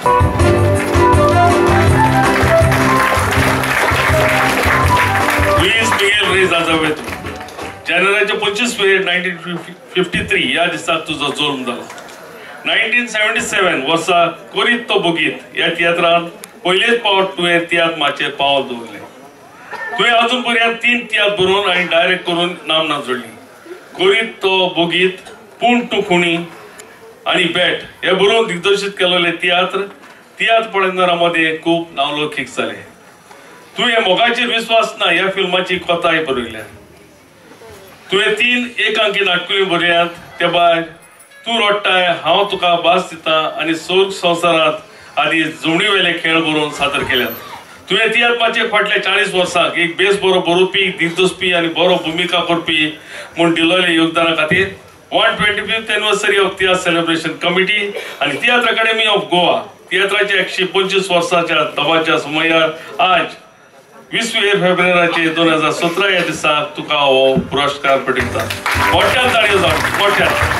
Luis Miguel Reyes Azevedo. जानेवारीच्या 25 February 1953 या दिसाक तुझो जल्म जालो. 1977 वर्सा कोरीत तो बोगीत या तियात्रांत पयलेच फावट तुवें तियात्र माचेर पावल दवरलें. तुवें अजून पर्यंत 3 तियात्र बरोवन आनी डायरेक्ट करून नामना जोडली. कोरीत तो बोगीत, पूण तूं खुणी आनी बॅट हे बरोवन दिग्दर्शीत केलेले तियात्र पळयणारां मदें खूब नावलौकीक जाले. तुवें मोगाचेर विस्वास ना ह्या फिल्माची कथाय बरयल्या. तुवें 3 एकांकी नाटकुली बरयल्यात. ते भायर तूं रडटाय, हांव तुका भास दिता आनी सोर्ग संवसारांत आदी जोवणी वेले खेळ बरोवन सादर केल्यात. तुवें तियात्राचे फाटल्या 40 वर्सांक एक बेस बरो बरोवपी, दिग्दर्शपी आनी बरो भुमिका करपी म्हूण दिल्ले योगदाना खातीर 125th anniversary of theatre celebration committee आनी थिएटर अकादेमी ऑफ गोवा तियात्राच्या 125 वर्सांच्या दबाच्या समयार आज 20 फेब्रुवारी 2017 या दिसाक तुका हो पुरस्कार पटयता. मोठ्यान ताळयो जावं, मोठ्यान.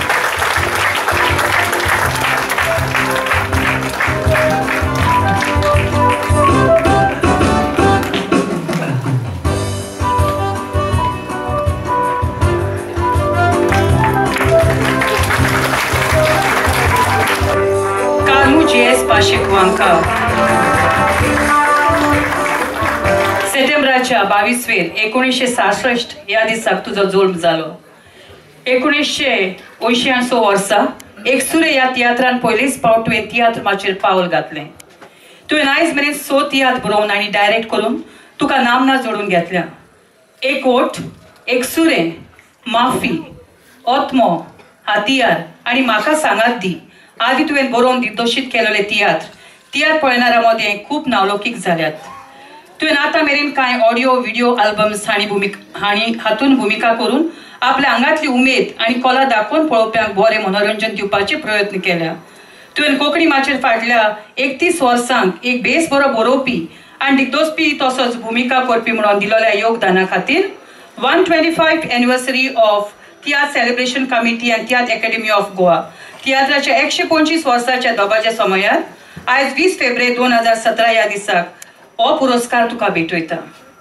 सप्टेंबराच्या 22 फेब्रुवारी 1966 या दिसाक तुझो जल्म जालो. 1980 वर्सा एकसुरे या तियात्रान पयलेच फावट तुवें तियात्र माचेर पावल घातलें. तुवें आयज मेरेन 6 तियात्र बरोवन आनी डायरेक्ट करून तुका नामना जोडून घेतल्या. एक ओठ, एकसुरे, माफी, ओत्मो, हातियार आनी म्हाका सांगात दी आदी तुवें बरोवन दिग्दर्शीत केलेले तियात्र पळयणाऱ्यां मदें खूब नावलौकीक जाल्यात. तुवें आतां मेरेन कांय ऑडिओ व्हिडिओ आल्बम्स हातून भुमिका करून आपल्या आंगातली उमेद आनी कला दाखोवन पळोवप्यांक बरें मनोरंजन दिवपाचे प्रयत्न केल्या. तुवें कोंकणी माचेर फाटल्या 31 वर्सांक एक बेस बरो बरोवपी आनी दिग्दर्शपी तसोच भुमिका करपी म्हणून दिलेल्या योगदाना खातीर 125th anniversary of theatre celebration committee आनी थिएटर अकादेमी ऑफ गोवा तियात्राच्या 125 वर्साच्या दबाच्या समयार आज 20 फेब्रुवारी 2017 या दिसाक हो पुरस्कार तुका भेटयता.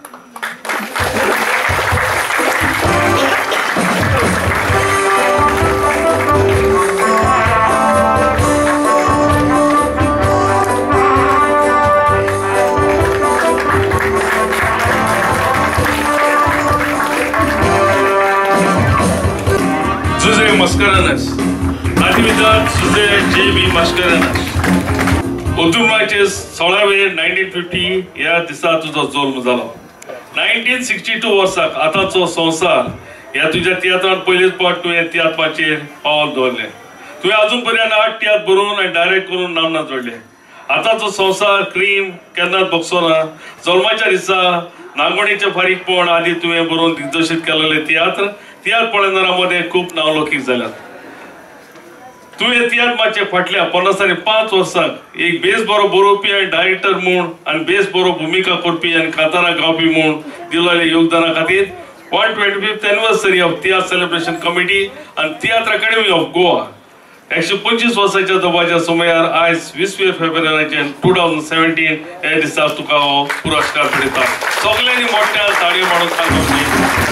José Mascarenhas, Natividad José J.B. Mascarenhas. ओतुमाचे 16 फेब्रुवारी 1950 या दिसा तुझो जल्म जालो. 1962 वर्साक आतांचो संवसार ह्या तुज्या तियात्रांत पयलेच फावट तुवें तियात्राचेर पावल दवरलें. तुवें अजून पर्यंत 8 तियात्र बरोवन आनी डायरेक्ट करून नामना जोडले. आतांचो संवसार, क्रीम, केन्नाच बगचो ना. जल्माच्या दिसा नांगवणीचें फारीकपण आदी तुवें बरोवन दिग्दर्शीत केलेले तियात्र पळयणाऱ्यां मदें खूब नावलौकीक जाल्यात. तुवें तियात्र माचेर फाटल्या 55 वर्सांक एक बेस बरो बरोवपी आनी डायरेक्टर म्हूण आनी बेस बरो भुमिका करपी आनी कांतारां गावपी म्हूण दिल्ले योगदाना खातीर 125th anniversary of theatre celebration committee आनी थिएटर अकादेमी ऑफ गोवा 125 वर्साच्या दबाच्या समयार आज 20 फेब्रुवारी 2017 या दिसा तुका हो पुरस्कार पडयता. सगळ्यांनी मोठ्या ताळयो मारून सांगप.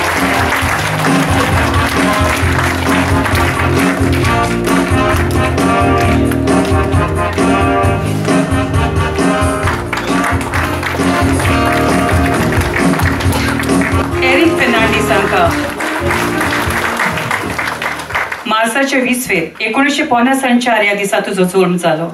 एरिक फेर्नांडीसांका मार्चाच्या 20 फेब्रुवारी 1954 या दिसा तुजो जल्म जालो.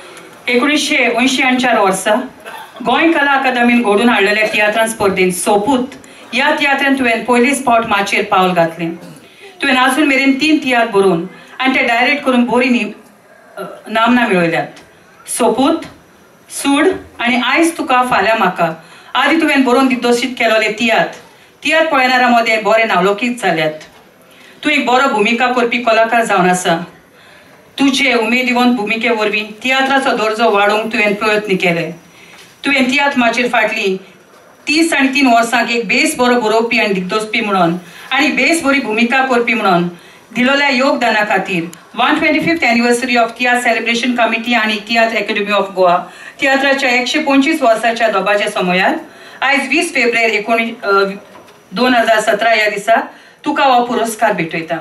1984 वर्सा गोंय कला अकादमीन घडून हाडलेल्या तियात्रां स्पर्धेंत सोपूत या तियात्रांत तुवें पयलेच फावट माचेर पावल घातलें. तुवें आजून मेरेन 3 तियात्र बरोवन आनी ते डायरेक्ट करून बरी नामना मेळयल्यात. सोपूत, सूड आनी आयज तुका फाल्यां म्हाका आदी तुवें बरोवन दिग्दर्शीत केलेले तियात्र पळयणाऱ्यां मदें बरे नावलौकीक जाल्यात. तूं एक बरो भुमिका करपी कलाकार जावन आसा. तुजे उमेदीवंत भुमिके वरवीं तियात्राचो दर्जो वाडोवंक तुवें प्रयत्न केले. तुवें तियात्र माचेर फाटली 30 आनी 3 वर्सांक एक बेस बरो बरोवपी आनी दिग्दर्शपी म्हणून आनी बेस बरी भुमिका करपी म्हणून दिलोल्या योगदाना खातीर 125th anniversary of tiatr celebration committee आणि तियात्र अकॅडमी ऑफ गोवा तियात्राच्या 125 वर्साच्या दोबाच्या समयार आयज 20 फेब्रुवारी 2017 या दिसा तुका हो पुरस्कार भेटयता.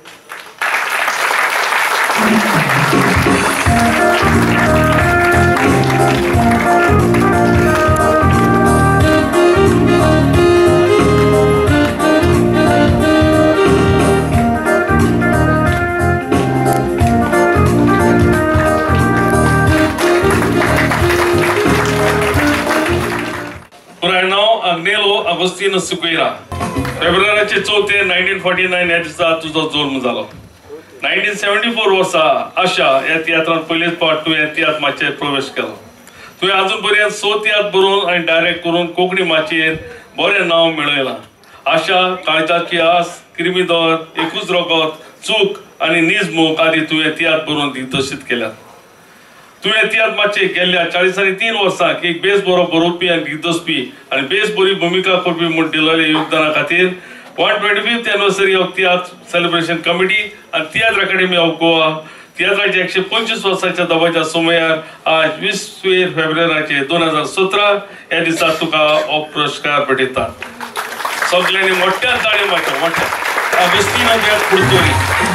पुराय नाव आग्नेलो अगोस्तिनो सिक्वेरा. फेब्रुवारीचे 4 1949 या दिसा तुझो जल्म जालो. 1974 वर्सा आशा या तियात्रान पयलेच पावट तुवें तियात्र माचयेर प्रवेश केलो. तुवें अजून पर्यंत 100 तियात्र बरोवन आनी डायरेक्ट करून कोंकणी माचयेर बरें नांव मेळयलां. आशा, काळजाची आस, क्रिमीदोर, एकूच रगत, चूक आनी निजमूक आदी तुवें तियात्र बरोवन दिग्दर्शीत केल्यात. तुवें तियात्र माचयेर गेल्ल्या 43 वर्सांक एक बेस बरो बरोवपी आनी दिग्दर्शपी आनी बेस बरी भुमिका करपी म्हूण दिलेल्या योगदाना खातीर 125th anniversary of tiatr celebration committee आणि तियात्र अकॅडमी ऑफ गोवा तियात्राच्या 125 वर्साच्या दबाच्या समयार आज 20 फेब्रुवारी 2017 या दिसा तुका हो पुरस्कार भेटयतात. सगळ्यांनी मोठ्या ताळी मारता. मोठ्या अगस्तिनो देव पुर्तोरी.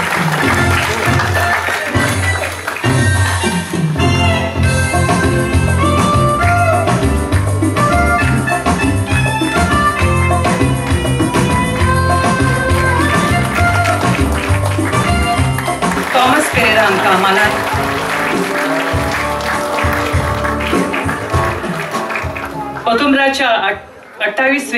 थॉमस पेरेरा हांकां मानान ऑक्टोबराच्या 28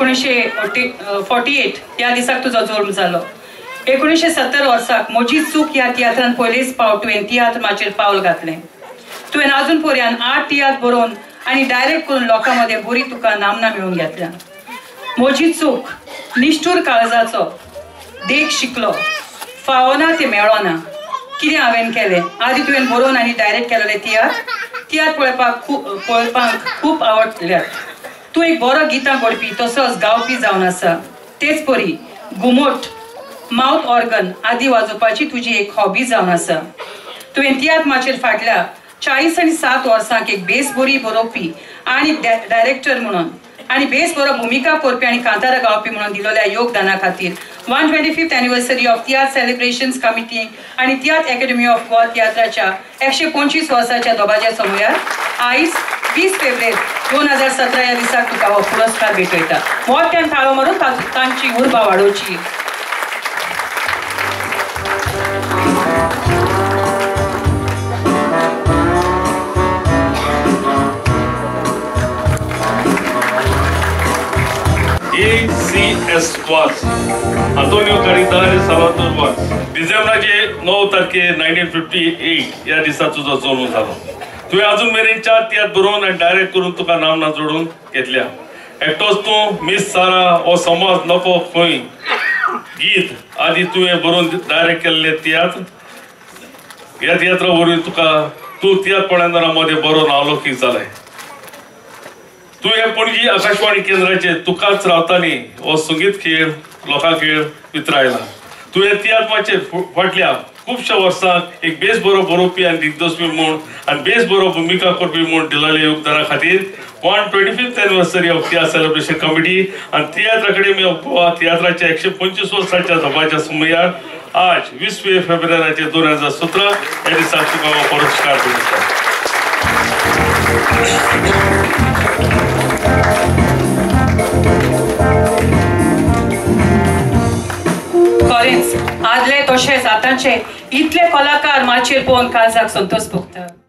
1948 या दिसाक तुजो जल्म जालो. 1970 वर्साक मोजी चूक या तियात्रान पयलेच पावट तुवें तियात्र माचयेर पावल घातलें. तुवें अजून पर्यंत 8 तियात्र बरोवन आनी डायरेक्ट करून लोकां मदें बरी तुका नामना मेळून घेतल्या. मोजी चूक निष्ठूर काळजाचो देख शिकलो फावना ते मेळोना कितें हांवें केलें आदी तुवें बरोवन आनी डायरेक्ट केलेले तियात्र पळोवपाक खूब आवडल्यात. तूं एक बरो गितां म्हणपी तसोच गावपी जावन आसा. तेच परी घुमट, माउथ ऑर्गन आदी वाजोवपाची तुजी एक हॉबी जावन आसा. तुवें तियात्र माचयेर फाटल्या 47 वर्सांक एक बेस बरी बरोवपी आनी डायरेक्टर म्हणून आणि बेस बरो भूमिका करपी आणि कांतारा गावपी म्हणून दिलेल्या योगदाना खातीर 125th anniversary of tiatr celebrations committee आणि तियात्र अकॅडमी ऑफ गोवा तियात्राच्या 125 वर्साच्या दोबाच्या समयार आयज 20 फेब्रुवारी 2017 या दिसाक तुका हो पुरस्कार भेटयता. मोठ्यान थाळो मारून तांची उर्बा वाडोवची. ACS वास अंतोनियो कारितारे साल्वादोर वास डिसेंबराचे 9 तारखेर 1958 या दिसा तुजो जल्म जालो. तुवें अजून मेरेन 4 तियात्र बरोवन आनी डायरेक्ट करून तुका नामना जोडून घेतल्या. एकटोच तूं मिस सारा हो समाज नको खंय गीत आदी तुवें बरोवन डायरेक्ट केल्ले तियात्र. ह्या तियात्रा वरवीं तूं तियात्रपणांतरा मदें बरो नावलौकीक जालें. तुवें पणजी आकाशवाणी केंद्राचेर तुकाच रावतानी हो संगीत खेळ लोकां खेळ वितरायला. तुवें तियात्र माचयेर फाटल्या खुबश्या वर्सांक एक बेस बरो बरोवपी आनी दिग्दर्शपी म्हूण आनी बेस बरो भुमिका करपी म्हूण दिलेल्या योगदाना खातीर 125th anniversary of tiatr celebration committee आनी तियात्र अकॅडमी ऑफ गोवा तियात्राच्या 125 वर्साच्या धोपाच्या समयार आज 20 फेब्रुवारी 2017 या दिसा तुका हो पुरस्कार भेटयता. खरेंच आदले तशेंच आतांचे इतले कलाकार माचयेर पळोवन काळजाक संतोष भोगता.